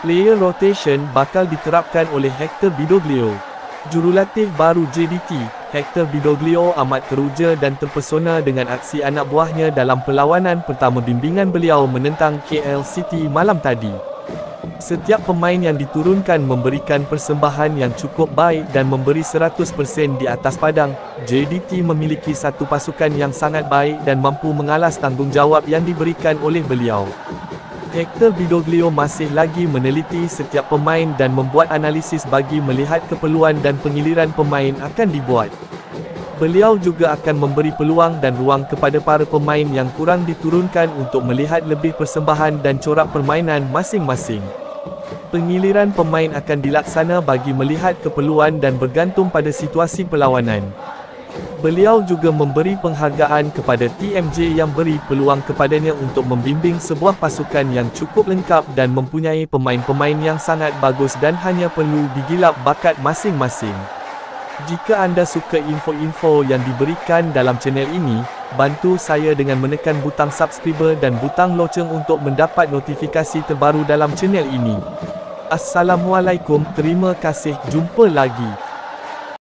Player rotation bakal diterapkan oleh Hector Bidoglio. Jurulatih baru JDT, Hector Bidoglio amat teruja dan terpesona dengan aksi anak buahnya dalam perlawanan pertama bimbingan beliau menentang KL City malam tadi. Setiap pemain yang diturunkan memberikan persembahan yang cukup baik dan memberi 100% di atas padang. JDT memiliki satu pasukan yang sangat baik dan mampu mengalas tanggungjawab yang diberikan oleh beliau. Hector Bidoglio masih lagi meneliti setiap pemain dan membuat analisis bagi melihat keperluan dan pengiliran pemain akan dibuat. Beliau juga akan memberi peluang dan ruang kepada para pemain yang kurang diturunkan untuk melihat lebih persembahan dan corak permainan masing-masing. Pengiliran pemain akan dilaksana bagi melihat keperluan dan bergantung pada situasi perlawanan. Beliau juga memberi penghargaan kepada TMJ yang beri peluang kepadanya untuk membimbing sebuah pasukan yang cukup lengkap dan mempunyai pemain-pemain yang sangat bagus dan hanya perlu digilap bakat masing-masing. Jika anda suka info-info yang diberikan dalam channel ini, bantu saya dengan menekan butang subscriber dan butang loceng untuk mendapat notifikasi terbaru dalam channel ini. Assalamualaikum, terima kasih, jumpa lagi.